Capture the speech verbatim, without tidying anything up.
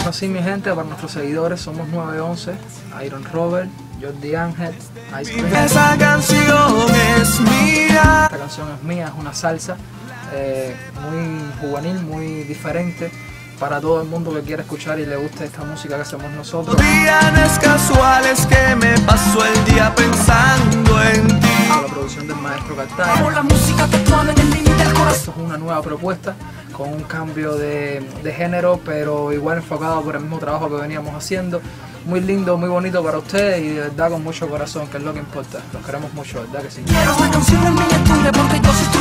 así, mi gente, para nuestros seguidores somos nueve once, Iron Robert, Jordi Ángel, Ice Cream. Esa canción es mía. Esta canción es mía, es una salsa eh, muy juvenil, muy diferente para todo el mundo que quiera escuchar y le guste esta música que hacemos nosotros. Días casuales que me paso el día pensando en ti. La producción del maestro Cartaya. La música que pone en el límite del corazón. Esto es una nueva propuesta con un cambio de, de género, pero igual enfocado por el mismo trabajo que veníamos haciendo. Muy lindo, muy bonito para ustedes y de verdad con mucho corazón, que es lo que importa. Los queremos mucho, ¿verdad que sí? Quiero esta canción en miniatura porque yo soy tu